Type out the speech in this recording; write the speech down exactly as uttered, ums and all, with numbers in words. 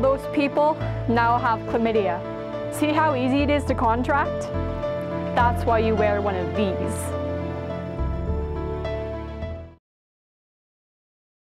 those people now have chlamydia. See how easy it is to contract? That's why you wear one of these.